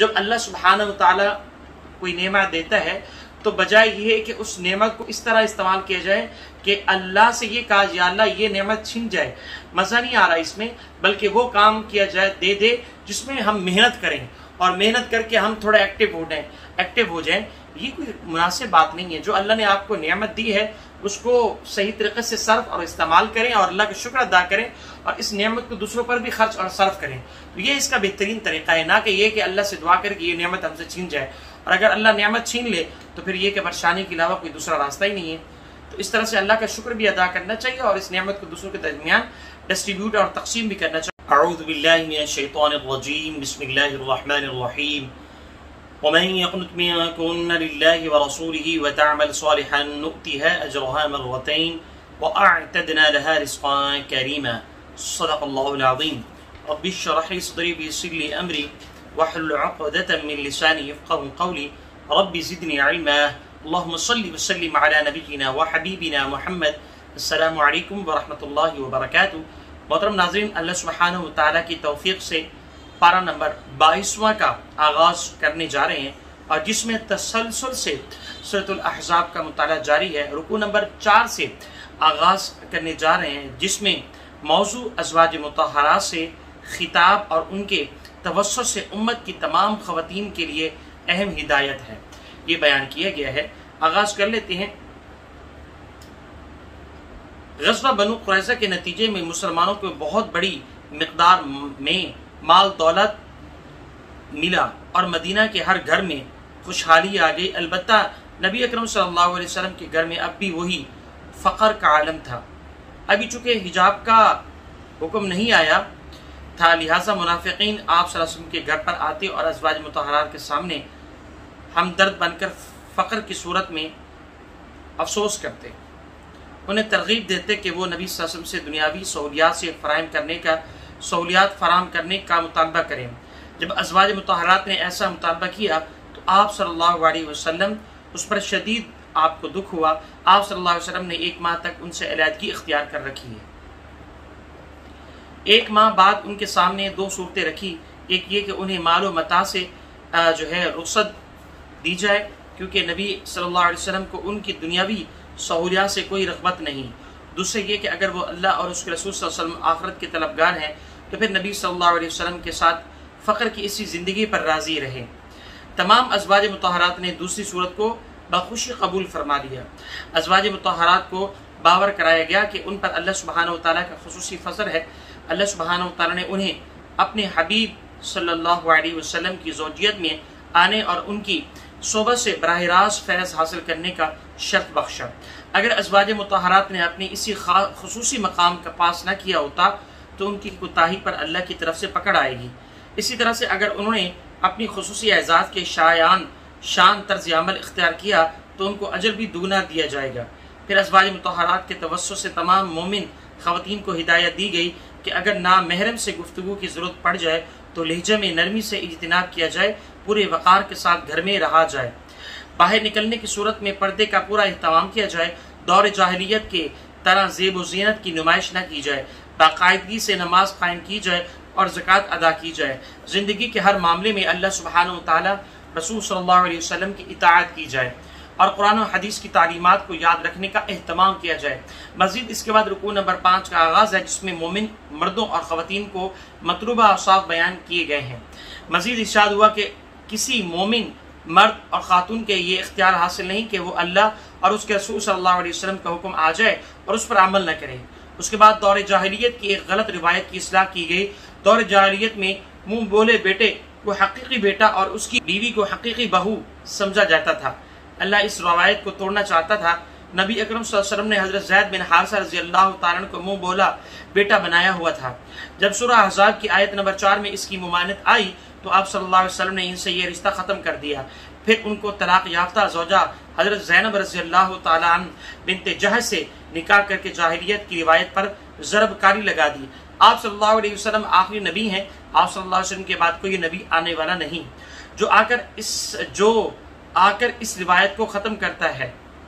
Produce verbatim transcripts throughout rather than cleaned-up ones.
جب اللہ سبحانہ و تعالیٰ کوئی نعمت دیتا ہے تو بجائے یہ ہے کہ اس نعمت کو اس طرح استعمال کیا جائے کہ اللہ سے یہ کہا یا اللہ یہ نعمت چھن جائے، مزہ نہیں آ رہا اس میں، بلکہ وہ کام کیا جائے دے دے جس میں ہم محنت کریں اور محنت کر کے ہم تھوڑا ایکٹیو ہو جائیں ایکٹیو ہو جائیں یہ کوئی مناسب بات نہیں ہے۔ جو اللہ نے آپ کو نعمت دی ہے اس کو صحیح طریقے سے صرف اور استعمال کریں اور اللہ کا شکر ادا کریں اور اس نعمت کو دوسروں پر بھی خرچ اور صرف کریں، تو یہ اس کا بہترین طریقہ ہے، نہ کہ یہ کہ اللہ سے دعا کر کہ یہ نعمت ہم سے چھین جائے، اور اگر اللہ نعمت چھین لے تو پھر یہ کہ پریشانی کے علاوہ کوئی دوسرا راستہ ہی نہیں ہے۔ تو اس طرح سے اللہ کا شکر بھی ادا کرنا چاہیے اور اس نعمت کو دوسروں کے درمیان ڈسٹریبیوٹ اور تقسیم بھی کرنا چاہیے۔ اعوذ باللہ من الشیطان الرجیم، بسم اللہ الرحمن الرحیم۔ ومن يقنت منكن لله ورسوله وتعمل صالحا نؤتها أجرها مرتين وأعتدنا لها رزقا كريما صدق الله العظيم۔ رب اشرح لي صدري ويسر لي أمري واحلل عقدة من لساني يفقهوا قولي رب زدني علما۔ اللهم صل وسلم على نبينا وحبيبنا محمد۔ السلام علیکم ورحمۃ اللہ وبرکاتہ۔ محترم ناظرین، اللہ سبحانہ و تعالیٰ کی توفیق سے پارہ نمبر بائیسواں کا آغاز کرنے جا رہے ہیں اور جس میں تسلسل سے سورۃ الاحزاب کا مطالعہ جاری ہے۔ رکوع نمبر چار سے آغاز کرنے جا رہے ہیں جس میں موضوع ازواج مطہرات سے خطاب اور ان کے توسط سے امت کی تمام خواتین کے لیے اہم ہدایت ہے، یہ بیان کیا گیا ہے۔ آغاز کر لیتے ہیں۔ غزوہ بنو قریظہ کے نتیجے میں مسلمانوں کو بہت بڑی مقدار میں مال دولت ملا اور مدینہ کے ہر گھر میں خوشحالی آ گئی، البتہ نبی اکرم صلی اللہ علیہ وسلم کے گھر میں اب بھی وہی فقر کا عالم تھا۔ ابھی چونکہ حجاب کا حکم نہیں آیا تھا، لہٰذا منافقین آپ صلی اللہ علیہ وسلم کے گھر پر آتے اور ازواج مطہرات کے سامنے ہمدرد بن کر فقر کی صورت میں افسوس کرتے، انہیں ترغیب دیتے کہ وہ نبی صلی اللہ علیہ وسلم سے دنیاوی سہولیات سے فراہم کرنے کا سہولیات فراہم کرنے کا مطالبہ کریں۔ جب ازواج مطہرات نے ایسا مطالبہ کیا تو آپ صلی اللہ علیہ وسلم اس پر شدید آپ کو دکھ ہوا۔ آپ صلی اللہ علیہ وسلم نے ایک ماہ تک ان سے علیحدگی اختیار کر رکھی ہے۔ ایک ماہ بعد ان کے سامنے دو صورتیں رکھی، ایک یہ کہ انہیں مال و متاع سے جو ہے رخصت دی جائے کیونکہ نبی صلی اللہ علیہ وسلم کو ان کی دنیاوی سہولیات سے کوئی رغبت نہیں، دوسرے یہ کہ اگر وہ اللہ اور اس کے رسول صلی اللہ علیہ وسلم آخرت کے طلبگار ہیں تو پھر نبی صلی اللہ علیہ وسلم کے ساتھ فقر کی اسی زندگی پر راضی رہے۔ تمام ازواج مطہرات نے دوسری صورت کو بخوشی قبول فرما لیا۔ ازواج مطہرات کو باور کرایا گیا کہ ان پر اللہ سبحانہ و تعالیٰ کا خصوصی فضل ہے۔ اللہ سبحانہ و تعالیٰ نے انہیں اپنے حبیب صلی اللہ علیہ وسلم کی زوجیت میں آنے اور ان کی صحبت سے براہ راست فیض حاصل کرنے کا شرط بخشا۔ اگر ازواج مطہرات نے اپنی اسی خصوصی مقام کا پاس نہ کیا ہوتا تو ان کی کوتاہی پر اللہ کی طرف سے پکڑ آئے گی۔ اسی طرح سے اگر انہوں نے اپنی خصوصی اعزاز کے شایان شان طرز عمل اختیار کیا تو ان کو اجر بھی دوگنا دیا جائے گا۔ پھر ازواج مطہرات کے توسط سے تمام مومن خواتین کو ہدایت دی گئی کہ اگر نامحرم سے گفتگو کی ضرورت پڑ جائے تو لہجے میں نرمی سے اجتناب کیا جائے، پورے وقار کے ساتھ گھر میں رہا جائے، باہر نکلنے کی صورت میں پردے کا پورا اہتمام کیا جائے، دور جاہلیت کے طرح زیب و زینت کی نمائش نہ کی جائے، باقاعدگی سے نماز قائم کی جائے اور زکوٰۃ ادا کی جائے، زندگی کے ہر معاملے میں اللہ سبحانہ و تعالیٰ رسول صلی اللہ علیہ وسلم کی اطاعت کی جائے اور قرآن و حدیث کی تعلیمات کو یاد رکھنے کا اہتمام کیا جائے۔ مزید اس کے بعد رکوع نمبر پانچ کا آغاز ہے جس میں مومن مردوں اور خواتین کو مطلوبہ اوصاف بیان کیے گئے ہیں۔ مزید ارشاد ہوا کہ کسی مومن مرد اور خاتون کے یہ اختیار حاصل نہیں کہ وہ اللہ اور اس کے رسول صلی اللہ علیہ وسلم کا حکم آ جائے اور اس پر عمل نہ کرے۔ اس کے بعد دور جاہلیت کی ایک غلط روایت کی اصلاح کی گئی۔ دور جاہلیت میں منہ بولے بیٹے کو حقیقی بیٹا اور اس کی بیوی کو حقیقی بہو سمجھا جاتا تھا۔ اللہ اس روایت کو توڑنا چاہتا تھا۔ نبی اکرم صلی اللہ علیہ وسلم نے حضرت زید بن حارثہ رضی اللہ تعالیٰ عنہ کو منہ بولا بیٹا بنایا ہوا تھا۔ جب سورہ احزاب کی آیت نمبر چار میں اس کی ممانعت آئی تو آپ صلی اللہ علیہ وسلم نے ان سے یہ رشتہ ختم کر دیا۔ پھر ان کو طلاق یافتہ زوجہ حضرت زینب رضی اللہ تعالیٰ عنہ بنت جہش سے نکاح کر کے جاہلیت کی روایت پر ضرب کاری لگا دی۔ آپ صلی اللہ علیہ وسلم آخری نبی ہیں۔ آپ صلی اللہ علیہ وسلم کے بعد کوئی نبی آنے والا نہیں جو آ کر اس جو آ کر اس روایت کو ختم کرتا ہے،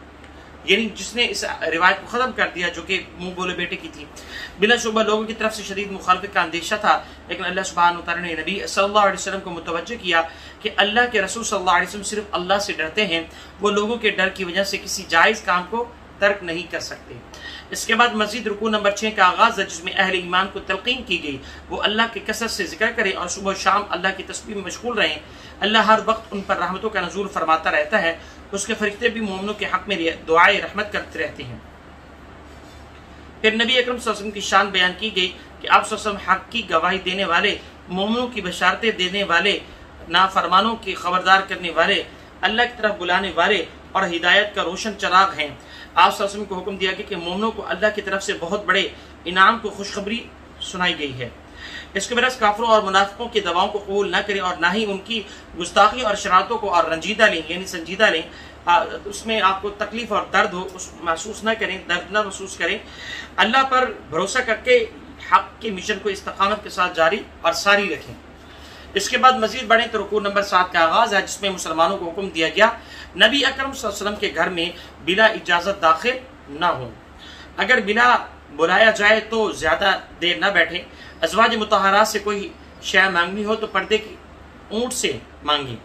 یعنی جس نے اس روایت کو ختم کر دیا جو کہ منہ بولے بیٹے کی تھی۔ بلا شبہ لوگوں کی طرف سے شدید مخالفت کا اندیشہ تھا، لیکن اللہ سبحانہ وتعالی نے نبی صلی اللہ علیہ وسلم کو متوجہ کیا کہ اللہ کے رسول صلی اللہ علیہ وسلم صرف اللہ سے ڈرتے ہیں، وہ لوگوں کے ڈر کی وجہ سے کسی جائز کام کو ترک نہیں کر سکتے۔ اس کے بعد مزید رکوع نمبر چھ کا آغاز ہے، جس میں اہل ایمان کو تلقین کی گئی وہ اللہ کے کثرت سے ذکر کریں اور صبح و شام اللہ کی تسبیح میں مشغول رہیں۔ اللہ ہر وقت ان پر رحمتوں کا نزول فرماتا رہتا ہے، اس کے فرشتے بھی مومنوں کے حق میں دعائے رحمت کرتے رہتے ہیں۔ پھر نبی اکرم صلی اللہ علیہ وسلم کی شان بیان کی گئی کہ آپ صلی اللہ علیہ وسلم حق کی گواہی دینے والے، مومنوں کی بشارتیں دینے والے، نافرمانوں کی خبردار کرنے والے، اللہ کی طرف بلانے والے اور ہدایت کا روشن چراغ ہیں۔ آپ صلی اللہ علیہ وسلم کو حکم دیا گیا کہ مومنوں کو اللہ کی طرف سے بہت بڑے انعام کو خوشخبری سنائی گئی ہے۔ اس کے برعکس کافروں اور منافقوں کی دعاؤں کو قبول نہ کریں اور نہ ہی ان کی گستاخی اور شرارتوں کو اور رنجیدہ لیں، یعنی سنجیدہ لیں، اس میں آپ کو تکلیف اور درد ہو اس محسوس نہ کریں، درد نہ محسوس کریں۔ اللہ پر بھروسہ کر کے حق کے مشن کو استقامت کے ساتھ جاری اور ساری رکھیں۔ اس کے بعد مزید بڑھیں تو رکوع نمبر سات کا آغاز ہے، جس میں مسلمانوں کو حکم دیا گیا نبی اکرم صلی اللہ علیہ وسلم کے گھر میں بلا اجازت داخل نہ ہوں۔ اگر بلا بلایا جائے تو زیادہ دیر نہ بیٹھیں۔ ازواج مطہرات سے کوئی شے مانگنی ہو تو پردے کی اونٹ سے مانگیں۔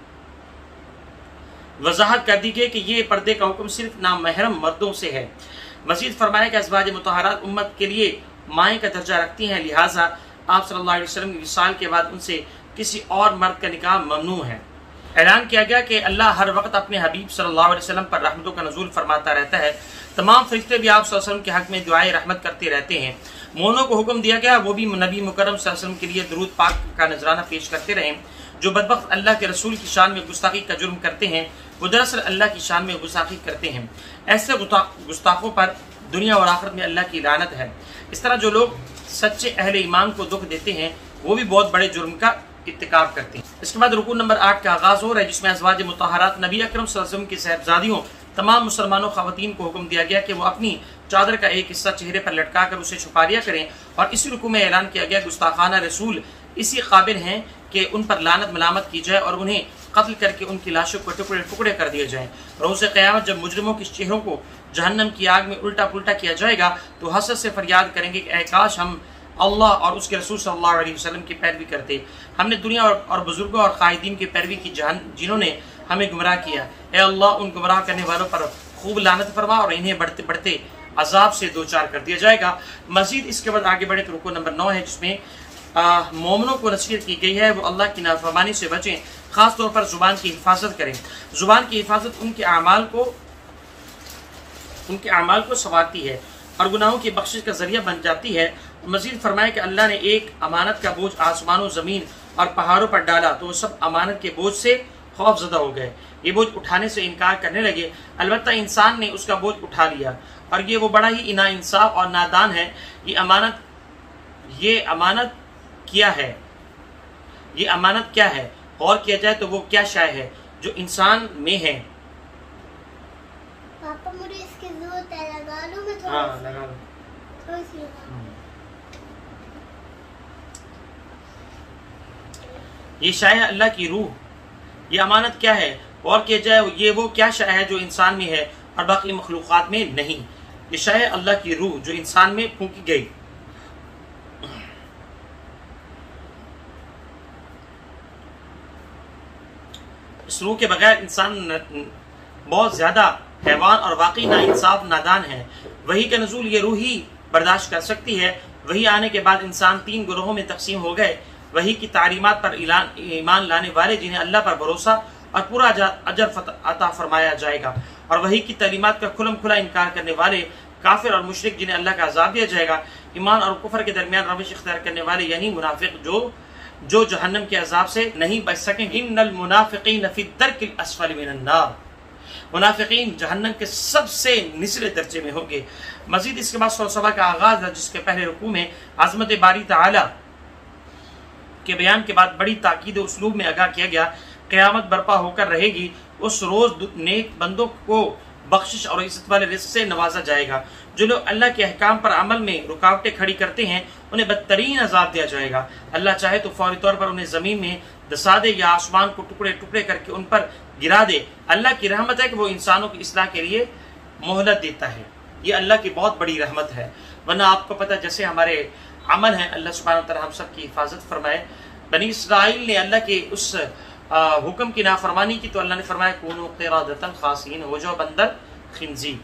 وضاحت کر دی گئی کہ یہ پردے کا حکم صرف نامحرم مردوں سے ہے۔ مزید فرمایا کہ ازواج مطہرات امت کے لیے مائیں کا درجہ رکھتی ہیں، لہٰذا آپ صلی اللہ علیہ وسلم کی وصال کے بعد ان سے کسی اور مرد کا نکاح ممنوع ہے۔ اعلان کیا گیا کہ اللہ ہر وقت اپنے حبیب صلی اللہ علیہ وسلم پر رحمتوں کا نزول فرماتا رہتا ہے۔ تمام فرشتے بھی آپ صلی اللہ علیہ وسلم کے حق میں دعائے رحمت کرتے رہتے ہیں۔ مومنوں کو حکم دیا گیا وہ بھی نبی مکرم صلی اللہ علیہ وسلم کے لیے درود پاک کا نذرانہ پیش کرتے رہیں۔ جو بدبخت اللہ کے رسول کی شان میں گستاخی کا جرم کرتے ہیں وہ دراصل اللہ کی شان میں گستاخی کرتے ہیں۔ ایسے گستاخوں پر دنیا اور آخرت میں اللہ کی لعنت ہے۔ اس طرح جو لوگ سچے اہل ایمان کو دکھ دیتے ہیں وہ بھی بہت بڑے جرم کا ارتکاب کرتے ہیں۔ اس کے بعد رکوع نمبر آٹھ کا آغاز ہو رہا ہے، جس میں ازواج مطہرات نبی اکرم صلی اللہ علیہ وسلم کی صاحبزادیوں تمام مسلمانوں خواتین کو حکم دیا گیا کہ وہ اپنی چادر کا ایک حصہ چہرے پر لٹکا کر اسے چھپا لیا کریں، اور اسی رکوع میں اعلان کیا گیا گستاخانہ رسول اسی قابل ہیں کہ ان پر لعنت ملامت کی جائے اور انہیں قتل کر کے ان کی لاشوں کو ٹکڑے ٹکڑے کر دیے جائیں۔ روز قیامت جب مجرموں کے چہروں کو جہنم کی آگ میں الٹا پلٹا کیا جائے گا تو حسرت سے فریاد کریں گے کہ اے کاش ہم اللہ اور اس کے رسول صلی اللہ علیہ وسلم کی پیروی کرتے۔ ہم نے دنیا اور بزرگوں اور قائدین کی پیروی کی جنہوں نے ہمیں گمراہ کیا۔ اے اللہ ان گمراہ کرنے والوں پر خوب لعنت فرما اور انہیں بڑھتے بڑھتے عذاب سے دوچار کر دیا جائے گا۔ مزید اس کے بعد آگے بڑھے تو رکوع نمبر نو ہے، جس میں مومنوں کو نصیحت کی گئی ہے وہ اللہ کی نافرمانی سے بچیں، خاص طور پر زبان کی حفاظت کریں۔ زبان کی حفاظت ان کے اعمال کو ان کے اعمال کو سنوارتی ہے اور گناہوں کی بخشش کا ذریعہ بن جاتی ہے۔ مزید فرمایا کہ اللہ نے ایک امانت کا بوجھ آسمان و زمین اور پہاڑوں پر ڈالا تو وہ سب امانت کے بوجھ سے خوف زدہ ہو گئے، یہ بوجھ اٹھانے سے انکار کرنے لگے۔ البتہ انسان نے اس کا بوجھ اٹھا لیا اور یہ وہ بڑا ہی نا انصاف اور نادان ہے۔ یہ امانت یہ امانت کیا ہے یہ امانت کیا ہے غور کیا جائے تو وہ کیا شے ہے جو انسان میں ہے۔ پاپا مجھے اس کی ضرورت ہے، لگا لوں میں تھوڑا ہاں لگا لو۔ تھوڑی سی لگا لوں۔ یہ شے ہے اللہ کی روح۔ یہ امانت کیا ہے غور کیا جائے یہ وہ کیا شے ہے جو انسان میں ہے اور باقی مخلوقات میں نہیں۔ یہ شے ہے اللہ کی روح جو انسان میں پھونکی گئی۔ اس روح کے بغیر انسان بہت زیادہ حیوان اور واقعی ناانصاف نادان ہے۔ وحی کا نزول یہ روح ہی برداشت کر سکتی ہے۔ وحی آنے کے بعد انسان تین گروہوں میں تقسیم ہو گئے۔ وحی کی تعلیمات پر ایمان لانے والے جنہیں اللہ پر بھروسہ اور پورا اجر عطا فرمایا جائے گا، اور وحی کی تعلیمات کا کھلم کھلا انکار کرنے والے کافر اور مشرک جنہیں اللہ کا عذاب دیا جائے گا۔ ایمان اور کفر کے درمیان روش اختیار کرنے والے یعنی منافق جو جو جہنم کے عذاب سے نہیں بچ سکیں گے۔ ان المنافقین فی الدرک الاسفل من النار، منافقین جہنم کے سب سے نچلے درجے میں ہوں گے۔ مزید اس کے بعد سورہ سبا کا آغاز ہے، جس کے پہلے رکوع میں عظمت باری تعالی کے بیان کے بعد بڑی تاکید اسلوب میں آگاہ کیا گیا قیامت برپا ہو کر رہے گی، اس روز نیک بندوں کو بخشش اور عزت والے رزق سے نوازا جائے گا۔ جو لوگ اللہ کے احکام پر عمل میں رکاوٹیں کھڑی کرتے ہیں انہیں بدترین عذاب دیا جائے گا۔ اللہ چاہے تو فوری طور پر انہیں زمین میں دسا دے یا آسمان کو ٹکڑے ٹکڑے کر کے ان پر گرا دے۔ اللہ کی رحمت ہے کہ وہ انسانوں کی اصلاح کے لیے مہلت دیتا ہے، یہ اللہ کی بہت بڑی رحمت ہے۔ ورنہ آپ کو پتہ جیسے ہمارے عمل ہیں، اللہ سبحانہ وتعالی ہم سب کی حفاظت فرمائے۔ بنی اسرائیل نے اللہ کے اس हुक्म की नाफरमानी की तो अल्लाह ने फरमाया कूनू क़िरादतन खासीन, हो जाओ बंदर खिंजीर।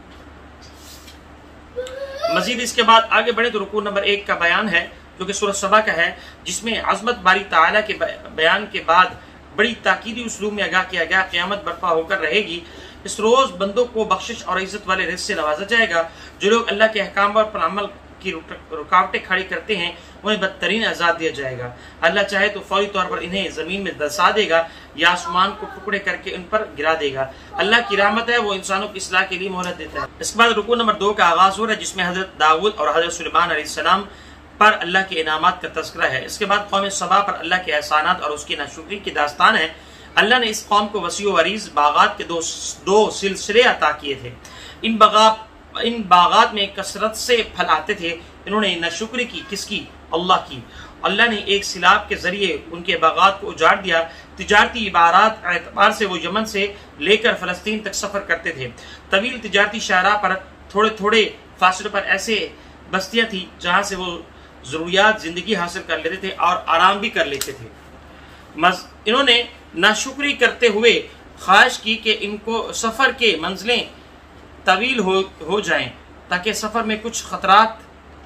मजीद इसके बाद आगे बढ़े तो रुकू नंबर एक का बयान है जो कि सूरह सबा का है, जिसमें अज़मत बारी ताला के बयान के बाद बड़ी ताकीदी उसलूब में आगाह किया गया क़यामत बर्पा होकर रहेगी। इस रोज़ बंदों को बख्शिश और इज़्ज़त वाले रिज़्क़ से नवाजा जाएगा। जो लोग अल्लाह के अहकाम पर अमल की रुकावटें खड़ी करते हैं उन्हें बदतरीन आज़ाद दिया जाएगा। अल्लाह चाहे तो फौरी तौर पर इन्हें ज़मीन में दसा देगा या आसमान को टुकड़े करके उन पर गिरा देगा। अल्लाह की रहमत है, वो इंसानों की इस्लाह के लिए मोहलत देता है। इसके बाद रुकू नंबर दो का आगाज़ हो रहा है, जिसमें हज़रत दाऊद और हज़रत सुलेमान अलैहिस्सलाम पर अल्लाह के इनामात का तज़किरा है। इसके बाद कौम सबा पर अल्लाह के एहसानात और उसकी नाशुक्री की दास्तान है। अल्लाह ने इस कौम को वसी व अरीज़ बागात के दो दो सिलसिले अता किए थे। इन बागात इन बागात में कसरत से फल आते थे। इन्होंने नाशुक्री की, किसकी? अल्लाह की। अल्लाह ने एक सिलाब के जरिए उनके बागात को उजाड़ दिया। तिजारती इबारात एतबार से वो यमन से लेकर फ़लस्तीन तक सफ़र करते थे। तवील तिजारती शाहरा पर थोड़े थोड़े फासले पर ऐसे बस्तियाँ थी जहाँ से वो ज़रूरियात ज़िंदगी हासिल कर लेते थे और आराम भी कर लेते थे। इन्होंने नाशुक्री करते हुए ख्वाहिश की कि इनको सफ़र के मंजिलें तवील हो हो जाएं ताकि सफ़र में कुछ ख़तरात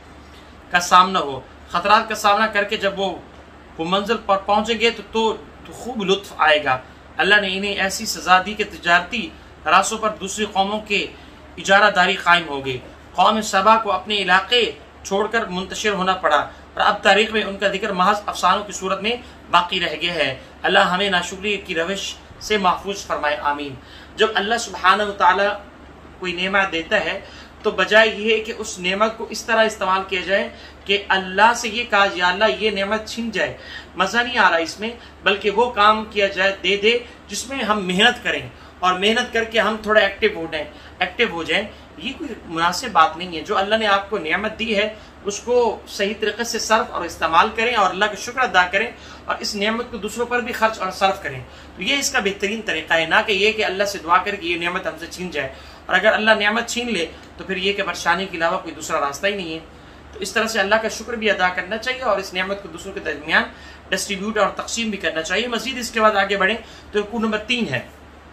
का सामना हो। ख़तरात का सामना करके जब वो वो मंजिल पर पहुँचेंगे तो, तो, तो खूब लुत्फ़ आएगा। अल्लाह ने इन्हें ऐसी सज़ा दी कि तिजारती रास्तों पर दूसरी कौमों के इजारादारी कायम हो गई। कौम सबा को अपने इलाके छोड़कर मुंतशिर होना पड़ा और अब तारीख़ में उनका जिक्र महज अफसानों की सूरत में बाकी रह गया है। अल्लाह हमें नाशुक्री की रविश से महफूज फरमाए, आमीन। जब अल्लाह सुब्हानहू व तआला कोई नेमत देता है तो बजाय ये है कि उस नेमत को इस तरह इस्तेमाल किया जाए कि अल्लाह से ये कहा या अल्लाह ये नेमत छिन जाए, मज़ा नहीं आ रहा इसमें, बल्कि वो काम किया जाए दे दे जिसमें हम मेहनत करें और मेहनत करके हम थोड़ा एक्टिव हो जाएं एक्टिव हो जाएं ये कोई मुनासिब बात नहीं है। जो अल्लाह ने आपको नेमत दी है उसको सही तरीके से सर्फ और इस्तेमाल करें और अल्लाह का शुक्र अदा करें और इस नेमत को दूसरों पर भी खर्च और सर्फ करें। तो ये इसका बेहतरीन तरीका है, ना कि ये कि अल्लाह से दुआ करें कि ये नेमत हमसे छीन जाए, और अगर अल्लाह नेमत छीन ले तो फिर ये कि परेशानी के अलावा कोई दूसरा रास्ता ही नहीं है। तो इस तरह से अल्लाह का शुक्र भी अदा करना चाहिए और इस नेमत को दूसरों के दरमियान डिस्ट्रीब्यूट और तकसीम भी करना चाहिए। मजीद इसके बाद आगे बढ़ें तो रुकू नंबर तीन है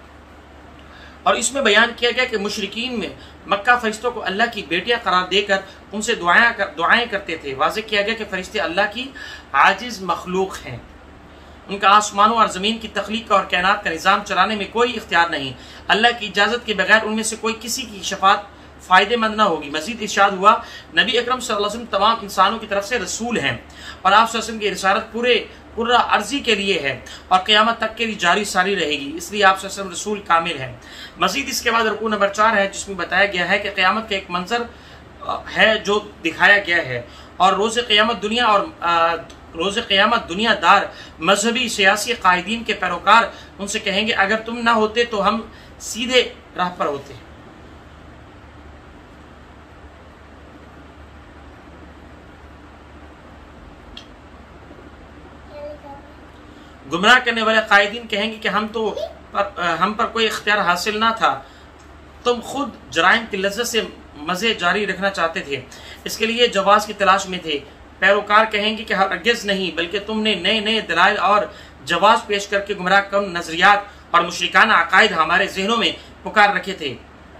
और इसमें बयान किया गया कि मुशरिकीन में मक्का फरिश्तों को अल्लाह की बेटियां करार देकर उनसे दुआएं कर, दुआएं करते थे। वाज़ेह किया गया कि फरिश्ते अल्लाह की आजिज़ मखलूक हैं, उनका आसमानों और ज़मीन की तख्लीक और कायनात का निज़ाम चलाने में कोई इख्तियार नहीं। अल्लाह की इजाज़त के बगैर उनमें से कोई किसी की शफात फ़ायदेमंद ना होगी। मज़ीद इरशाद हुआ, नबी अकरम सल्लल्लाहु अलैहि वसल्लम तमाम इंसानों की तरफ से रसूल हैं और आप सल्लल्लाहु अलैहि वसल्लम की रिसालत पूरे पूरा अर्जी के लिए है और क़यामत तक के लिए जारी सारी रहेगी, इसलिए आप सल्लल्लाहु अलैहि वसल्लम रसूल कामिल हैं। मज़ीद इसके बाद रुकू नंबर चार है जिसमें बताया गया है कि क़यामत का एक मंजर है जो दिखाया गया है और रोज़ क़यामत दुनिया और रोज़ क़यामत दुनियादार मजहबी सियासी कायदीन के पैरोकार उनसे कहेंगे अगर तुम ना होते तो हम सीधे राह पर होते। गुमराह करने वाले कायदीन कहेंगे कि हम तो पर, हम पर कोई इख्तियार हासिल ना था, तुम खुद जराइम की लज्जत से मज़े जारी रखना चाहते थे, इसके लिए जवाज की तलाश में थे। पैरोकार कहेंगे कि हरगिज़ नहीं, बल्कि तुमने नए नए दलाइल और जवाब पेश करके गुमराह कौन नजरियात और मुशरिकाना अकायद हमारे जहनों में पुकार रखे थे,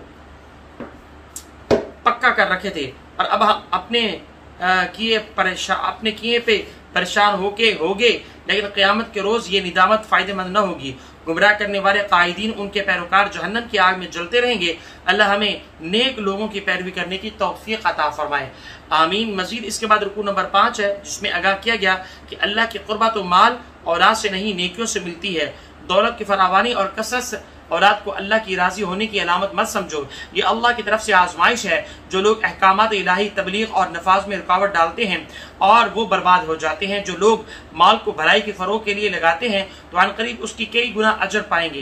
पक्का कर रखे थे, और अब हम अपने किए परेशान अपने किए पे परेशान होके होगे, लेकिन क़यामत के रोज़ ये निदामत फ़ायदेमंद न होगी। गुमराह करने वाले कायदीन उनके पैरोकार जहन्नम की आग में जलते रहेंगे। अल्लाह हमें नेक लोगों की पैरवी करने की तौफीक अता फरमाए, आमीन। मजीद इसके बाद रुकू नंबर पाँच है जिसमें आगाह किया गया कि अल्लाह की क़ुर्बत माल औलाद से नहीं नेकियों से मिलती है। दौलत की फरावानी और कसरत औलाद को अल्लाह की राज़ी होने की अलामत मत समझो, ये अल्लाह की तरफ से आजमाइश है। जो लोग अहकामात इलाही तबलीग और नफाज में रुकावट डालते हैं और वो बर्बाद हो जाते हैं। जो लोग माल को भलाई के फ़रोग़ के लिए लगाते हैं तो अनक़रीब उसकी कई गुना अजर पाएंगे।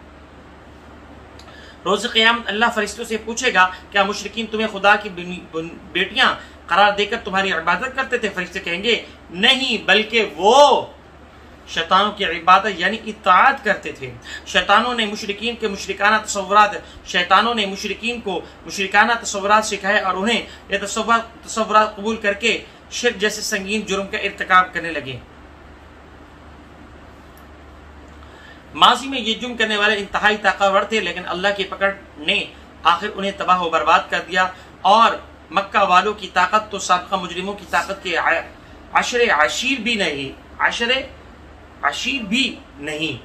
रोज़ क़यामत अल्लाह फरिश्तों से पूछेगा, क्या मुशरिकीन तुम्हें खुदा की बेटियां करार देकर तुम्हारी इबादत करते थे? फरिश्ते कहेंगे नहीं, बल्कि वो शैतानों की इबादत यानी इताअत करते थे। शैतानों ने मुशरिकीन के मुशरिकाना तसव्वुरात शैतानों ने मुशरिकीन को मुशरिकाना तसव्वुरात सिखाए और उन्हें ये तसव्वुरात कबूल करके शिर्क जैसे संगीन जुर्म का इर्तिकाब करने लगे। माजी में ये जुर्म करने वाले इंतहाई ताकतवर थे, लेकिन अल्लाह की पकड़ ने आखिर उन्हें तबाह व बर्बाद कर दिया। और मक्का वालों की ताकत तो साबिक़ा मुजरिमों की ताकत के अशरे आशीर भी नहीं, अशरे आशीर भी नहीं,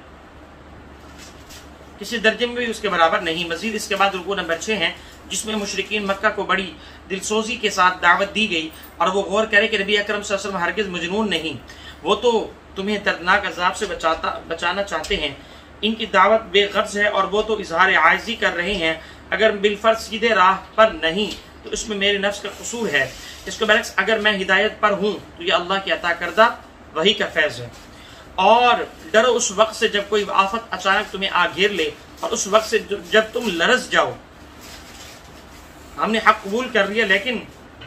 किसी दर्जे में भी उसके बराबर नहीं। मजीद इसके बाद रुकू नंबर छः है, जिसमें मुशरिकीन मक्का को बड़ी दिलसोजी के साथ दावत दी गई और वो गौर करे कि नबी अकरम सल्लल्लाहु अलैहि वसल्लम हरगिज़ मजनून नहीं, वो तो तुम्हें दर्दनाक अजाब से बचाता बचाना चाहते हैं। इनकी दावत बेगर्ज है और वो तो इजहार आजिज़ी कर रहे हैं। अगर बिलफर्ज सीधे राह पर नहीं तो इसमें मेरे नफ्स का कसूर है। इसके बरक्स अगर मैं हिदायत पर हूँ तो ये अल्लाह की अता करदा वही का फैज़ है। और डरो उस वक्त से जब कोई आफत अचानक तुम्हें आ घेर ले, और उस वक्त से जब तुम लरस जाओ। हमने हक कबूल कर लिया, लेकिन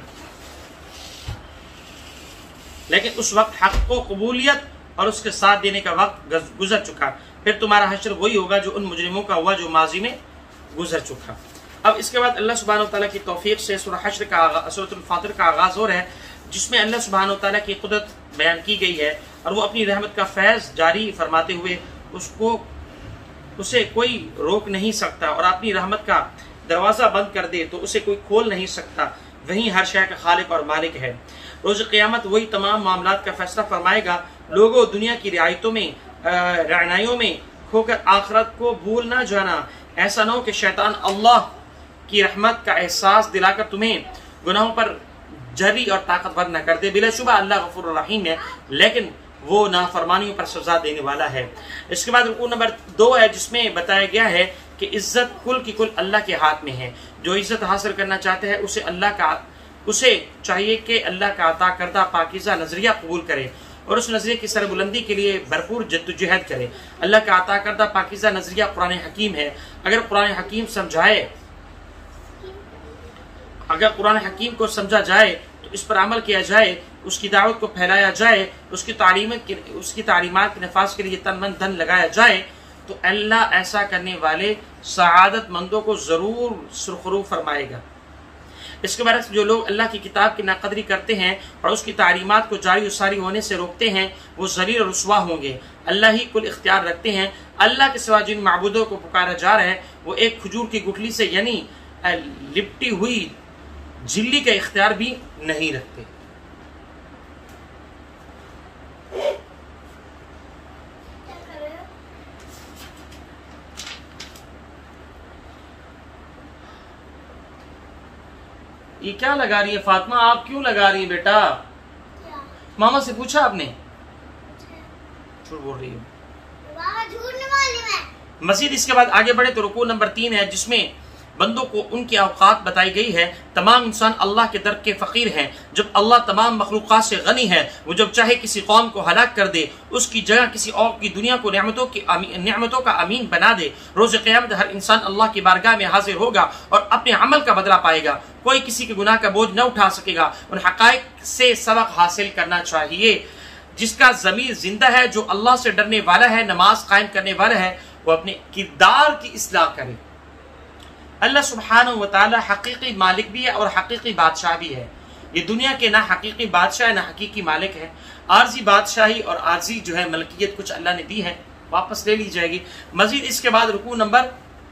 लेकिन उस वक्त हक को कबूलियत और उसके साथ देने का वक्त गुजर चुका। फिर तुम्हारा हश्र वही होगा जो उन मुजरिमों का हुआ जो माजी में गुजर चुका। अब इसके बाद अल्लाह सुब्हानहू व तआला की तौफीक से सूरह हश्र का सूरह फातिर का आगाज हो रहा है, जिसमें अल्लाह सुब्हानहू व तआला की कुदरत बयान की गई है और वो अपनी रहमत का फैज़ जारी फरमाते हुए उसको उसे कोई रोक नहीं सकता, और अपनी रहमत का दरवाज़ा बंद कर दे तो उसे कोई खोल नहीं सकता। वहीं हर शय का खालिक और मालिक है। रोज़ क़यामत वही तमाम मामलात का फैसला फरमाएगा। लोगों दुनिया की रियायतों में रहनाइयों में खोकर आखिरत को भूल ना जाना। ऐसा न हो कि शैतान अल्लाह की रहमत का एहसास दिलाकर तुम्हें गुनाहों पर जरी और ताकतवर न कर दे। बिलाशुबा अल्लाह गफूर रहीम है, लेकिन वो नाफरमानियों पर सजा देने वाला है। इसके बाद रुकू नंबर दो है, जिसमें बताया गया है कि इज्जत कुल की कुल अल्लाह के हाथ में है। जो इज्जत हासिल करना चाहते हैं उसे अल्लाह का उसे चाहिए कि अल्लाह का अता करदा पाकीज़ा नजरिया कबूल करे और उस नजरिए की सरबुलंदी के लिए भरपूर जद्दोजहद करे। अल्लाह का अता करदा पाकीज़ा नजरिया कुरान हकीम है। अगर कुरान हकीम समझाए अगर कुरान हकीम को समझा जाए तो इस पर अमल किया जाए, उसकी दावत को फैलाया जाए, उसकी तालीमत की उसकी तालीमात के नफाज के लिए तन मन धन लगाया जाए, तो अल्लाह ऐसा करने वाले सआदत मंदों को जरूर सुरखरू फरमाएगा। इसके बाद जो लोग अल्लाह की किताब की नाकदरी करते हैं और उसकी तालीमात को जारी उसारी होने से रोकते हैं, वो ज़लील और रुस्वा होंगे। अल्लाह ही कुल इख्तियार रखते हैं। अल्लाह के सिवा जिन माबूदों को पुकारा जा रहा है वो एक खजूर की गुठली से यानी लिपटी हुई झिल्ली का इख्तियार भी नहीं रखते। ये क्या लगा रही है फातिमा? आप क्यों लगा रही है बेटा? क्या? मामा से पूछा आपने? झूठ बोल रही हो। बाबा झूठने वाली मैं। मजीद इसके बाद आगे बढ़े तो रुकू नंबर तीन है, जिसमें बंदों को उनकी औकात बताई गई है। तमाम इंसान अल्लाह के दर के फ़कीर हैं। जब अल्लाह तमाम मखलूक़ात से गनी है, वो जब चाहे किसी कौम को हलाक कर दे, उसकी जगह किसी और की दुनिया को नेमतों की नेमतों का अमीन बना दे। रोज़ क़यामत हर इंसान अल्लाह की बारगाह में हाजिर होगा और अपने अमल का बदला पाएगा। कोई किसी के गुनाह का बोझ न उठा सकेगा। उन हक़ाइक़ से सबक हासिल करना चाहिए। जिसका ज़मीर जिंदा है, जो अल्लाह से डरने वाला है, नमाज कायम करने वाला है, वो अपने किरदार की इस्लाह करे। अल्लाह सुब्हानहू व तआला हकीकी मालिक भी है और हकीकी बादशाह भी है। ये दुनिया के ना हकीकी बादशाह है ना हकीकी मालिक है। आर्जी बादशाही और आर्जी जो है मलकियत कुछ अल्लाह ने दी है, वापस ले ली जाएगी। मजीद इसके बाद रुकू नंबर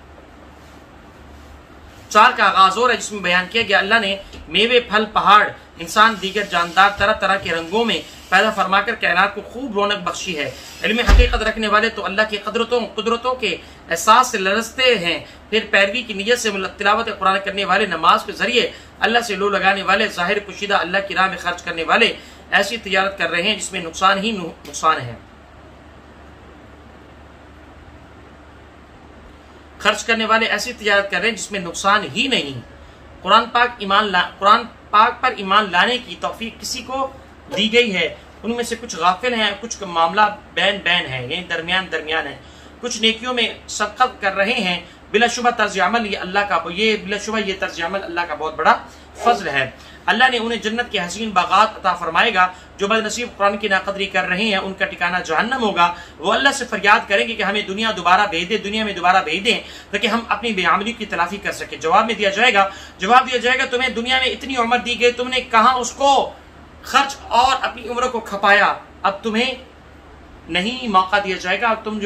चार का आगाज हो रहा है, जिसमें बयान किया गया अल्लाह ने मेवे फल पहाड़ इंसान दीगर जानदार तरह तरह के रंगों में पैदा फरमाकर कायनात को खूब रौनक बख्शी है। इल्म हकीकत रखने वाले तो अल्लाह की कुदरतों कुदरतों के एहसास से लरसते हैं। फिर पैरवी की नीयत से तिलावत कुरान करने वाले, नमाज के जरिए अल्लाह से लो लगाने वाले, ज़ाहिर पुशीदा अल्लाह की राह में खर्च करने वाले ऐसी तिजारत कर रहे हैं जिसमें नुकसान ही नुकसान है। खर्च करने वाले ऐसी तिजारत कर रहे हैं जिसमें नुकसान ही नहीं। कुरान पाक ईमान ला कुरान पाक पर ईमान लाने की तौफीक किसी को दी गई है। उनमें से कुछ गाफिल हैं, कुछ मामला बैन बैन है, यानी दरमियान दरमियान है। कुछ नेकियों में सबकत कर रहे हैं। बिलाशुबा तर्ज अमल ये अल्लाह का ये बिलाशुबा ये तर्ज अमल अल्लाह का बहुत बड़ा फजल है। अल्लाह ने उन्हें जन्नत के हसीन बागात अता फरमाएगा। जो बदनसीब कुरान की नाकदरी कर रहे हैं उनका ठिकाना जहन्नम होगा। वो अल्लाह से फरियाद करेंगे कि हमें दुनिया दोबारा भेज दे दुनिया में दोबारा भेज दें ताकि हम अपनी बेअमली की तलाफी कर सके। जवाब में दिया जाएगा जवाब दिया जाएगा तुम्हें दुनिया में इतनी उम्र दी गई, तुमने कहाँ उसको खर्च और अपनी उम्र को खपाया। अब तुम्हें नहीं मौका दिया जाएगा। अब तुम जो में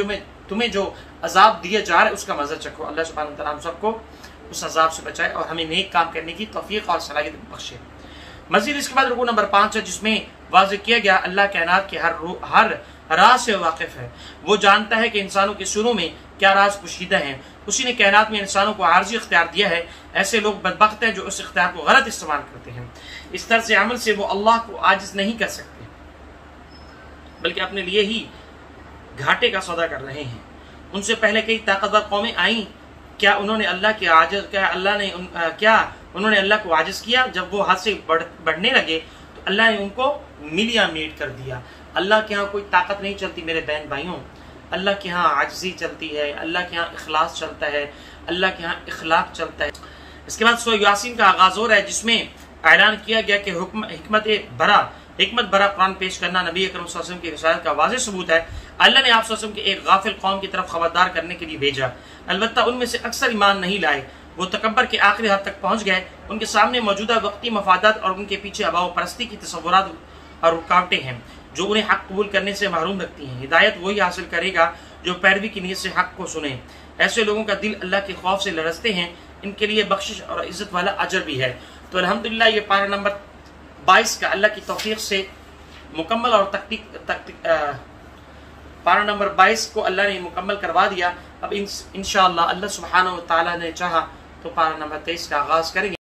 تمہیں جو عذاب دیا جا رہا ہے اس کا مزہ چکھو۔ اللہ سبحانہ وتعالیٰ ہم سب کو اس عذاب سے بچائے اور ہمیں نیک کام کرنے کی توفیق اور صلاحیت بخشے۔ مزید اس کے بعد رکوع نمبر پانچ ہے، جس میں واضح کیا گیا اللہ کائنات کے ہر ہر راز سے واقف ہے، وہ جانتا ہے کہ انسانوں کے سروں میں کیا راز پوشیدہ ہیں، اسی نے کائنات میں انسانوں کو عارضی اختیار دیا ہے، ایسے لوگ بدبخت ہیں جو اس اختیار کو غلط استعمال کرتے ہیں، اس طرز عمل سے وہ اللہ کو عاجز نہیں کر سکتے بلکہ اپنے لیے ہی گھاٹے کا سودا کر رہے ہیں۔ ان سے پہلے کئی طاقتور قومیں آئیں، کیا انہوں نے اللہ کے عاجز کیا اللہ نے ان کیا انہوں نے اللہ کو عاجز کیا؟ جب وہ حد سے بڑھ بڑھنے لگے تو اللہ نے ان کو ملیا میٹ کر دیا۔ اللہ کے ہاں کوئی طاقت نہیں چلتی میرے بہن بھائیوں، اللہ کے ہاں عاجزی چلتی ہے، اللہ کے ہاں اخلاص چلتا ہے، اللہ کے ہاں اخلاق چلتا ہے۔ اس کے بعد سورہ یاسین کا آغاز ہو رہا ہے، جس میں اعلان کیا گیا کہ حکم حکمت برا حکمت برا قرآن پیش کرنا نبی اکرم صلی اللہ علیہ وسلم کی رسالت کا واضح ثبوت ہے۔ اللہ نے آپ صلی اللہ علیہ وسلم کے ایک غافل قوم کی طرف خبردار کرنے کے لیے بھیجا، البتہ ان میں سے اکثر ایمان نہیں لائے، وہ تکبر کے آخری حد تک پہنچ گئے، ان کے سامنے موجودہ وقتی مفادات اور ان کے پیچھے اباؤ پرستی کی تصورات اور رکاوٹیں ہیں جو انہیں حق قبول کرنے سے محروم رکھتی ہیں۔ ہدایت وہی حاصل کرے گا جو پیروی کی نیت سے حق کو سنے، ایسے لوگوں کا دل اللہ کے خوف سے لرزتے ہیں، ان کے لیے بخشش اور عزت والا اجر بھی ہے۔ تو الحمدللہ یہ پارہ نمبر بائیس کا اللہ کی توفیق سے مکمل اور تکتیک پارہ نمبر بائیس کو اللہ نے مکمل کروا دیا۔ اب انشاءاللہ اللہ سبحانہ و تعالیٰ نے چاہا تو پارہ نمبر تیئیس کا آغاز کریں گے۔